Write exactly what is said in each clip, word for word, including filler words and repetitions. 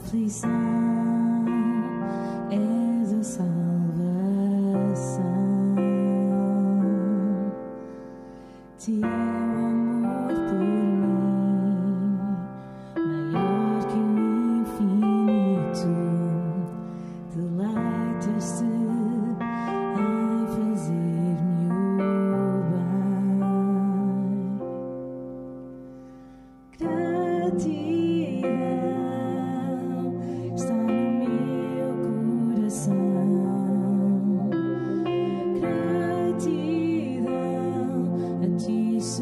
aflição és a salvação. Teu amor por mim, maior que o infinito, deleitas-te em fazer-me o bem. Gratidão está no meu coração. Gratidão a ti.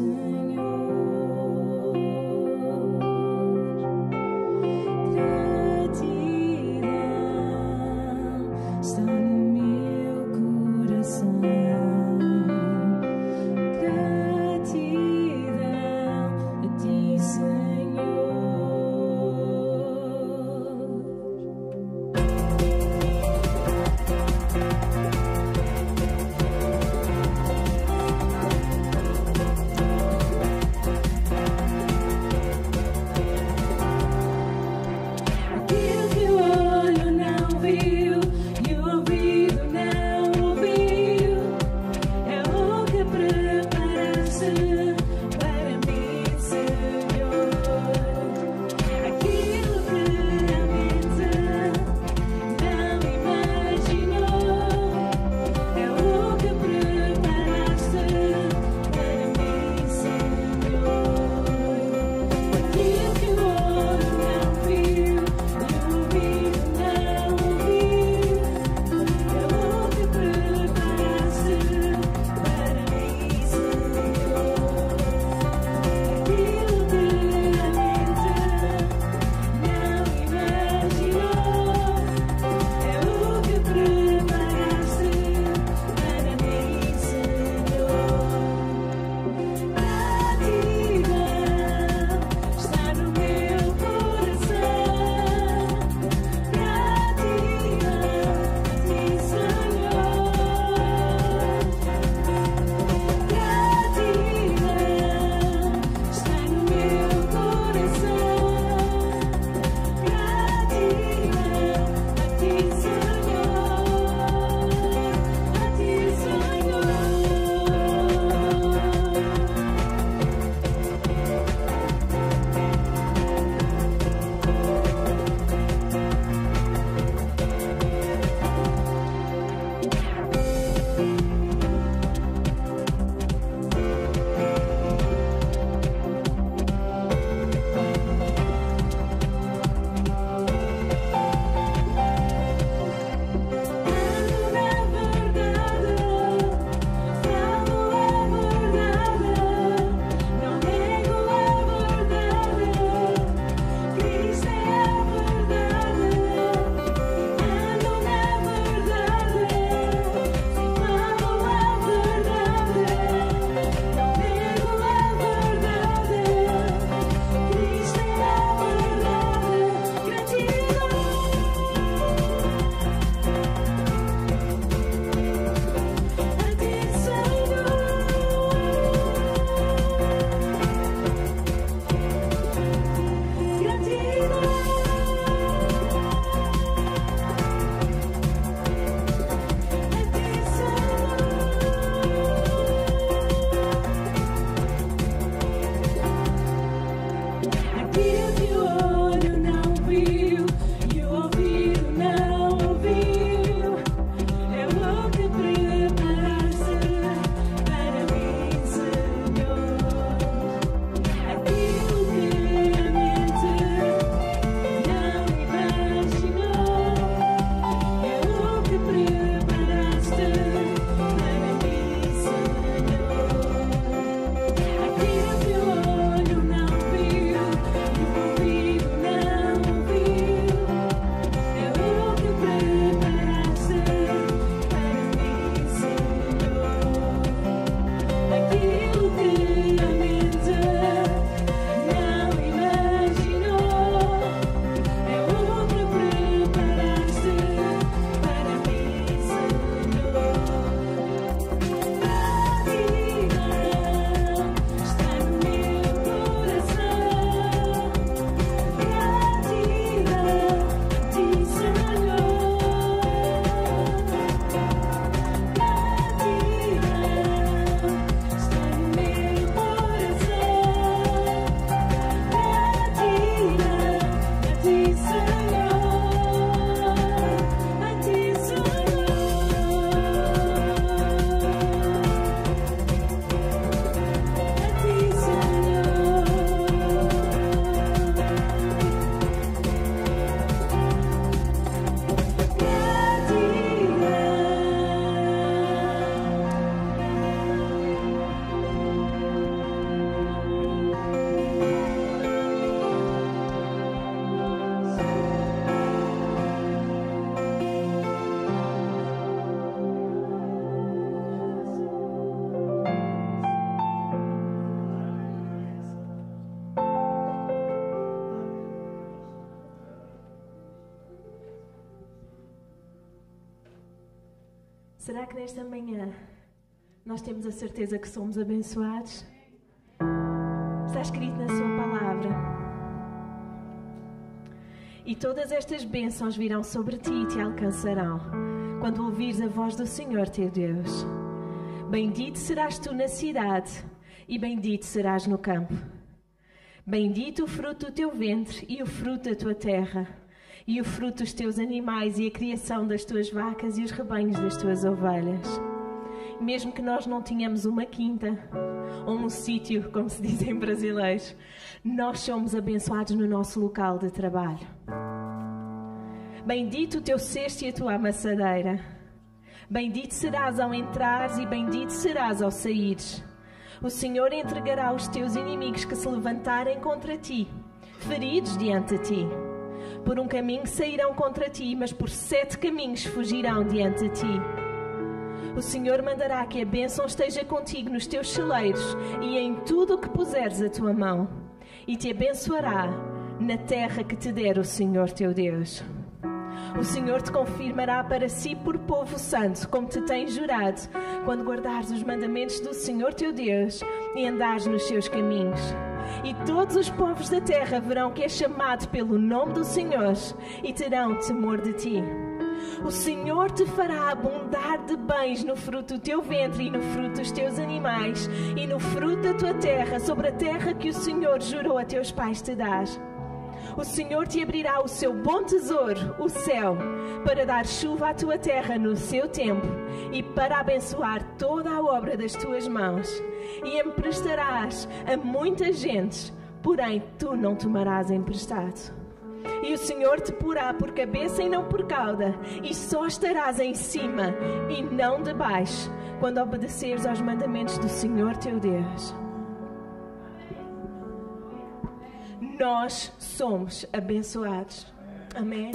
Será que nesta manhã nós temos a certeza que somos abençoados? Está escrito na sua palavra. E todas estas bênçãos virão sobre ti e te alcançarão, quando ouvires a voz do Senhor teu Deus. Bendito serás tu na cidade, e bendito serás no campo. Bendito o fruto do teu ventre, e o fruto da tua terra, e o fruto dos teus animais, e a criação das tuas vacas, e os rebanhos das tuas ovelhas. Mesmo que nós não tenhamos uma quinta, ou um sítio, como se diz em brasileiros, nós somos abençoados no nosso local de trabalho. Bendito o teu cesto e a tua amassadeira. Bendito serás ao entrares e bendito serás ao saíres. O Senhor entregará os teus inimigos que se levantarem contra ti, feridos diante de ti. Por um caminho sairão contra ti, mas por sete caminhos fugirão diante de ti. O Senhor mandará que a bênção esteja contigo nos teus celeiros e em tudo o que puseres a tua mão, e te abençoará na terra que te der o Senhor teu Deus. O Senhor te confirmará para si por povo santo, como te tem jurado, quando guardares os mandamentos do Senhor teu Deus e andares nos seus caminhos. E todos os povos da terra verão que és chamado pelo nome do Senhor e terão temor de ti. O Senhor te fará abundar de bens no fruto do teu ventre e no fruto dos teus animais e no fruto da tua terra, sobre a terra que o Senhor jurou a teus pais te dar. O Senhor te abrirá o seu bom tesouro, o céu, para dar chuva à tua terra no seu tempo e para abençoar toda a obra das tuas mãos. E emprestarás a muitas gentes, porém tu não tomarás emprestado. E o Senhor te porá por cabeça e não por cauda, e só estarás em cima e não debaixo, quando obedeceres aos mandamentos do Senhor teu Deus. Nós somos abençoados. Amém?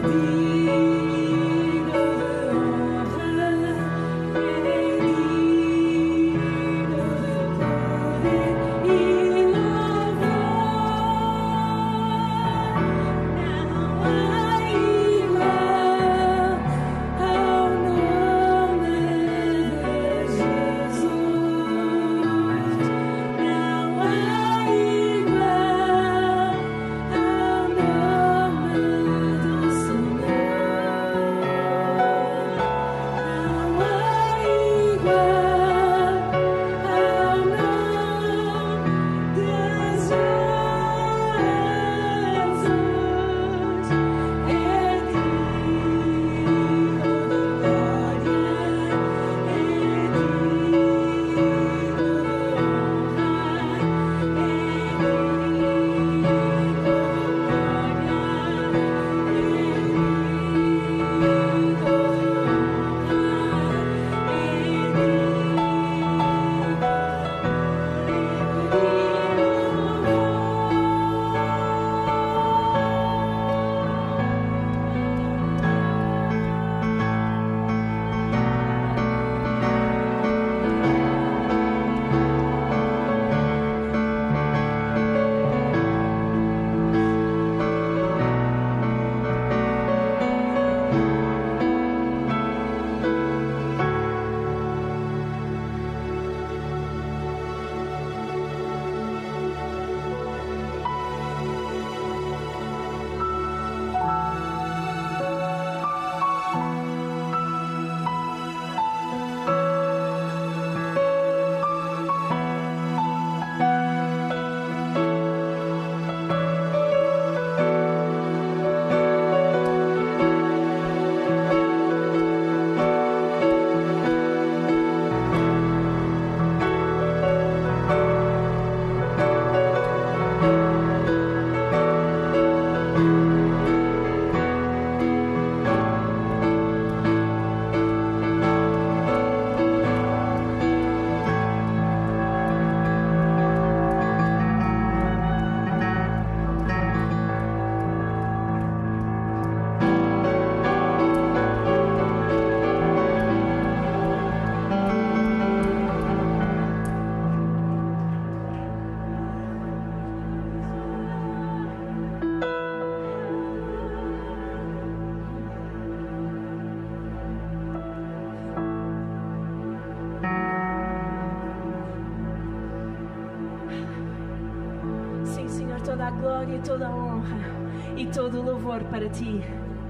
toda a glória, toda a honra e todo o louvor para Ti.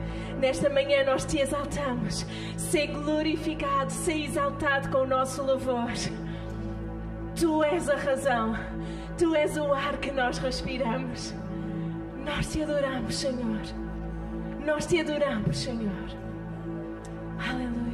Nesta manhã nós Te exaltamos. Sê glorificado, sê exaltado com o nosso louvor. Tu és a razão, Tu és o ar que nós respiramos. Nós Te adoramos, Senhor. Nós Te adoramos, Senhor. Aleluia.